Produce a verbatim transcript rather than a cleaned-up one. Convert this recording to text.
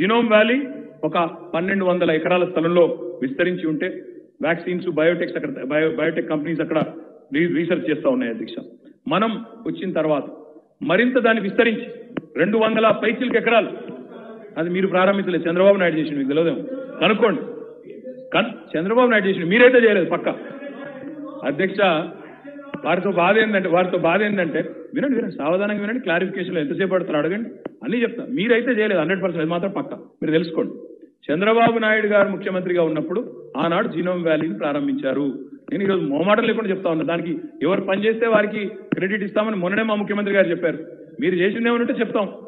Genome valley ఒక పన్నెండు వందల ఎకరాల స్థలంలో విస్తరించి ఉంటే వ్యాక్సిన్స్ బయోటెక్స్ అక్కడ బయో బయోటెక్ కంపెనీస్ అక్కడ రీసెర్చ్ చేస్తూ ఉన్నాయి అధ్యక్ష. మనం వచ్చిన తర్వాత మరింత దాన్ని విస్తరించి రెండు వందల పైచిలకు ఎకరాలు అది మీరు ప్రారంభించలేదు, చంద్రబాబు నాయుడు చేసిండు, మీకు తెలియదేమో కనుక్కోండి. చంద్రబాబు నాయుడు చేసిండు, మీరైతే చేయలేదు పక్క అధ్యక్ష. వారితో బాధ ఏంటంటే వారితో బాధ ఏంటంటే వినండి వినండి సావధానంగా వినండి, క్లారిఫికేషన్లో ఎంతసేపు పడుతున్నారు అడగండి, అన్నీ చెప్తా. మీరైతే చేయలేదు హండ్రెడ్ పర్సెంట్, అది మాత్రం పక్క మీరు తెలుసుకోండి. చంద్రబాబు నాయుడు గారు ముఖ్యమంత్రిగా ఉన్నప్పుడు ఆనాడు జీనోమ్ వ్యాలీని ప్రారంభించారు. నేను ఈరోజు మోమాటం లేకుండా చెప్తా ఉన్నా, దానికి ఎవరు పనిచేస్తే వారికి క్రెడిట్ ఇస్తామని మొన్ననే మా ముఖ్యమంత్రి గారు చెప్పారు. మీరు చేసిందేమంటే చెప్తాం.